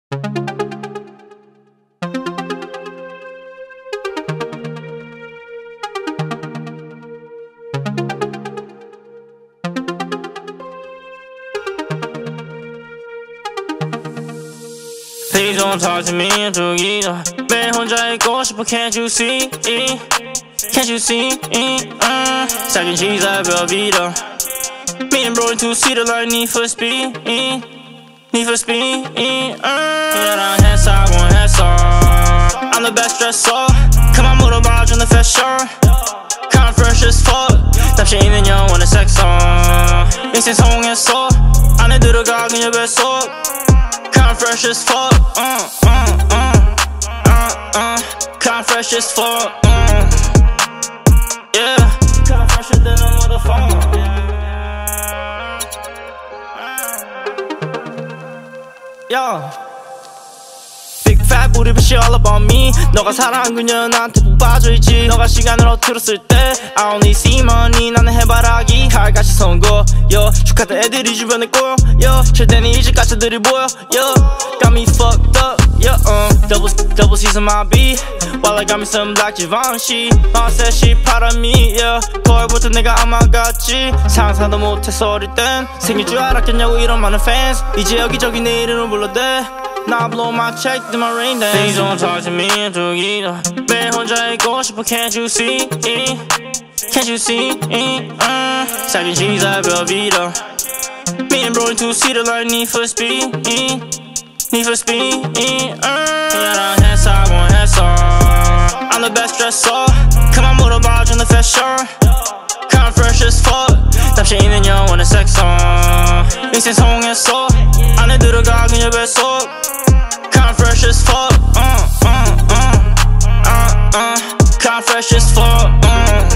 Please don't talk to me either. 매일 혼자 있고 싶어. Can't you see? Can't you see? 사귄 지사 별비더. Me and bro in two-seater like Need for Speed. Need for Speed. 너랑 해사고 했어. I'm the best dresser. 그만 물어봐 준 the fashion. Come fresh as fuck. 답시 있는 영원의 섹서. 인생 성공했어. 안에 들어가 그녀 뱃속. Come fresh as fuck. Come fresh as fuck. Yeah. Come fresher than a motherfucker. Yo. Big fat booty but she all about me. 너가 사랑한 그녀 나한테 푹 빠져있지. 너가 시간을 허투루쓸 때 I only see money. 나는 해바라기 칼같이 선거. Yo. 축하들 애들이 주변에 꼬여. Yo. 절대는 일찍 가짜들이 보여. Yo. Got me fucked up. Yeah, double C's on my beat. While I got me some black Givenchy. said she proud of me, yeah. 거울부터 내가 아마 같지. 상상도 못했어 어릴 땐. 생길 줄 알았겠냐고 이런 많은 fans. 이제 여기저기 내 이름을 불러대. Now I blow my check, do my rain dance. Please don't talk to me either. 매일 혼자 있고 싶어. Can't you see? Can't you see? 사귄 지사 별비더. Me and bro in two-seater like Need for Speed. Need for Speed. 너랑 해사고 했어. I'm the best dresser. 그만 물어봐 준 the fashion. Come fresh as fuck. 답시 있는 영원의 섹서. 인생 성공했어. 안에 들어가 그녀 뱃속. Come fresh as fuck. Come fresh as fuck.